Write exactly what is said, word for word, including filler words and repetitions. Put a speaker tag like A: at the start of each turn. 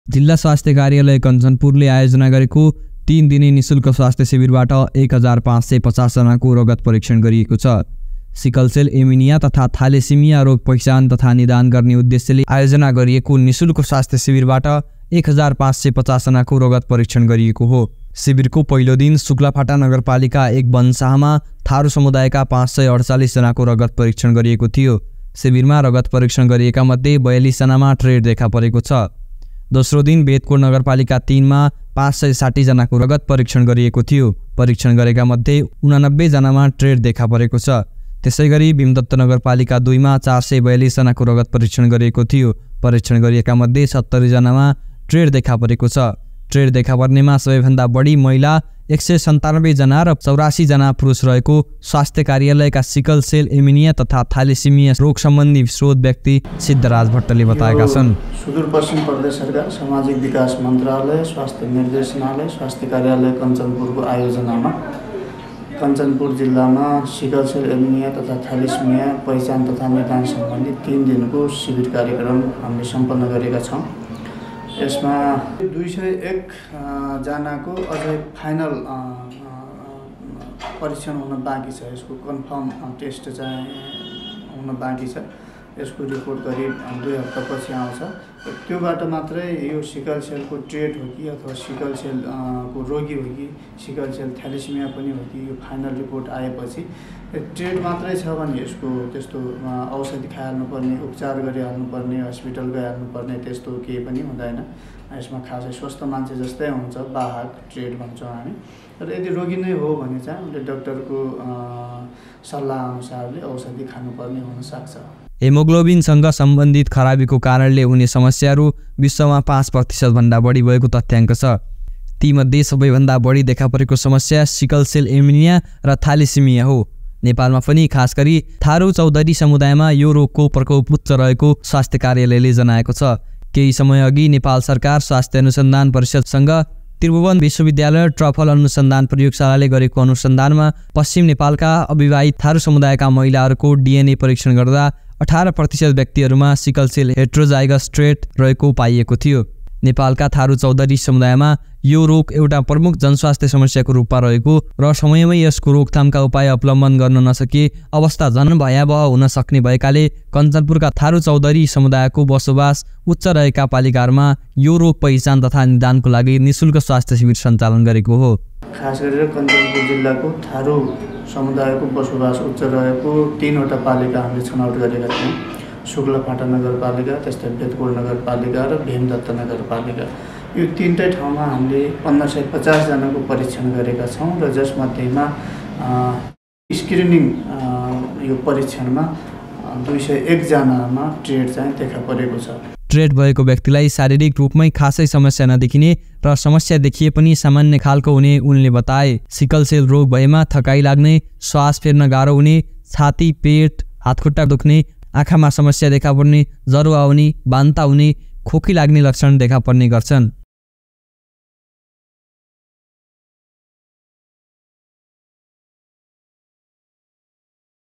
A: जिल्ला स्वास्थ्य कार्यालय कञ्चनपुरले आयोजना गरेको तीन दिने निशुल्क स्वास्थ्य शिविरबाट एक हजार पाँच सय पचास जनाको रगत परीक्षण गरिएको छ। सिकल सेल एमिनिया तथा थ्यालेसिमिया रोग पहिचान तथा निदान गर्ने उद्देश्यले आयोजना गरिएको निशुल्क स्वास्थ्य शिविरबाट एक हजार पाँच सय पचास जनाको रगत परीक्षण गरिएको हो। शिविरको पहिलो दिन शुक्लाफाटा नगरपालिका एक वनशाहमा थारू समुदायका पाँच सय अडचालिस जनाको रगत परीक्षण गरिएको थियो। शिविरमा रगत परीक्षण गरिएका मध्ये बयालिस जनामा ट्रेड देखा परेको छ। दोस्रो दिन बेदकोट नगरपालिका तीनमा पाँच सय साठी जनाको रगत परीक्षण गरिएको थियो। परीक्षण गरेका मध्ये उनानब्बे जनामा ट्रेड देखा परेको छ। त्यसै गरी भीमदत्त नगरपालिका दुईमा चार सय बयालिस जनाको रगत परीक्षण गरिएको थियो। परीक्षण गरिएका मध्ये सत्तरी जनामा ट्रेड देखा परेको छ। ट्रेड देखा पर्नेमा सबैभन्दा बढी महिला एक सय सन्तानब्बे जना र चौरासी जना पुरुष रहेको स्वास्थ्य कार्यालयका सिकल सेल एमिनिया तथा थ्यालेसिमिया रोग सम्बन्धी स्रोत व्यक्ति सिद्धराज भट्टले बताएका छन्।
B: सुदूरपश्चिम प्रदेश सरकार सामाजिक विकास मन्त्रालय स्वास्थ्य निर्देशनालय स्वास्थ्य कार्यालय कञ्चनपुरको आयोजनामा कञ्चनपुर जिल्लामा सिकल सेल एमिनिया तथा थ्यालेसिमिया पहिचान तथा निदान सम्बन्धी तीन दिनको शिविर कार्यक्रम हामीले सम्पन्न गरेका छौँ। यसमा दुई सय एक जनाको अझै फाइनल परीक्षण हुन बाँकी छ। यसको कन्फर्म टेस्ट चाहिँ हुन बाँकी छ। यसको रिपोर्ट करिब दुई हप्तापछि आउँछ। त्योबाट मात्रै यो सिकल सेलको ट्रेड हो कि अथवा सिकल सेल को रोगी हो कि सिकल सेल थ्यालेसिमिया पनि हो कि यो फाइनल रिपोर्ट आएपछि ट्रेड मात्रै छ भने यसको त्यस्तो औषधि खाइहाल्नुपर्ने उपचार गरिहाल्नुपर्ने हस्पिटल गइहाल्नुपर्ने त्यस्तो केही पनि हुँदैन। यसमा खासै स्वस्थ मान्छे जस्तै हुन्छ बाहक ट्रेड भन्छौँ हामी। र यदि रोगी नै हो भने चाहिँ उनले डाक्टरको सल्लाह अनुसारले औषधि खानुपर्ने हुनसक्छ।
A: हेमोग्लोबिनसँग सम्बन्धित खराबीको कारणले हुने समस्याहरू विश्वमा पाँच प्रतिशत भन्दा बढी भएको तथ्याङ्क छ। तीमध्ये सबैभन्दा बढी देखा परेको समस्या सिकल सेल एमिनिया र थ्यालेसिमिया हो। नेपालमा पनि खास गरी थारू चौधरी समुदायमा यो रोगको प्रकोप उच्च रहेको स्वास्थ्य कार्यालयले जनाएको छ। केही समय अघि नेपाल सरकार स्वास्थ्य अनुसन्धान परिषदसँग त्रिभुवन विश्वविद्यालय ट्रफल अनुसन्धान प्रयोगशालाले गरेको अनुसन्धानमा पश्चिम नेपालका अविवाहित थारू समुदायका महिलाहरूको डिएनए परीक्षण गर्दा अठार प्रतिशत व्यक्तिहरूमा सिकल सेल हेट्रोजाइगस ट्रेट रहेको पाइएको थियो। नेपालका थारू चौधरी समुदायमा यो रोग एउटा प्रमुख जनस्वास्थ्य समस्याको रूपमा रहेको र समयमै यसको रोकथामका उपाय अवलम्बन गर्न नसके अवस्था झन भयावह हुन सक्ने भएकाले कञ्चनपुरका थारू चौधरी समुदायको बसोबास उच्च रहेका पालिकाहरूमा यो रोग पहिचान तथा निदानको लागि निशुल्क स्वास्थ्य शिविर सञ्चालन गरेको हो।
B: खास गरेर कञ्चनपुर जिल्लाको थारू समुदायको बसोबास उच्च रहेको तीनवटा पालिका हामीले छनौट गरेका थियौँ। शुक्लाफाटा नगरपालिका, त्यस्तै बेदकोट नगरपालिका र भीमदत्त नगरपालिका। यो तीनटै ठाउँमा हामीले पन्ध्र सय पचास जनाको परीक्षण गरेका छौँ र जसमध्येमा स्क्रिनिङ यो परीक्षणमा दुई सय एकजनामा ट्रेड चाहिँ देखा परेको छ।
A: ट्रेड भएको व्यक्तिलाई शारीरिक रूपमै खासै समस्या नदेखिने र समस्या देखिए पनि सामान्य खालको हुने उनले बताए। सिकल सेल रोग भएमा थकाइ लाग्ने, श्वास फेर्न गाह्रो हुने, छाती पेट हातखुट्टा दुख्ने, आँखामा समस्या देखा पर्ने, ज्वरो आउने, बान्ता हुने, खोकी लाग्ने लक्षण देखा पर्ने गर्छन्।